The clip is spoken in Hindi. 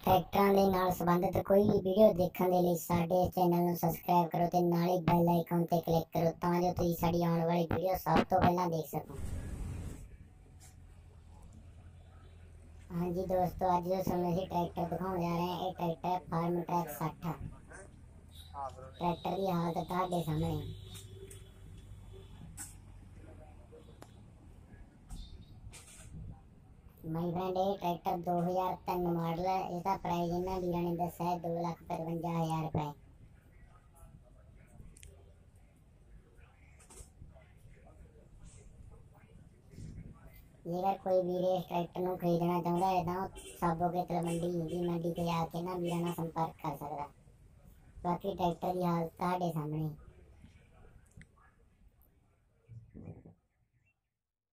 ट्रैक्टरां दे नाल संबंधित कोई भी वीडियो देखने के लिए साडे चैनल नूं सबसक्राइब करो ते नाल ही बैल आइकन ते क्लिक करो तां जो तुसीं साडी आउण वाली वीडियो सब तो पहलां देख सको। हाँ जी दोस्तों, अज जो तुहानूं असीं ट्रैक्टर दिखाउण जा रहे हैं, ये ट्रैक्टर है फार्मट्रैक 60। ट्रैक्टर की हालत तुहाडे सामने। माई फ्रेंड, ये ट्रैक्टर 2003 मॉडल है। इसका प्राइस इन्हां वीरां ने दस्सिआ है 2,55,000 रुपए। जेकर कोई वीर इस ट्रैक्टर नूं खरीदना चाहुंदा है तां साबो के तलवंडी हिंदी मंडी ते आके ना वीरां नाल संपर्क कर सकदा। बाकी ट्रैक्टर की हालत तुहाडे सामने।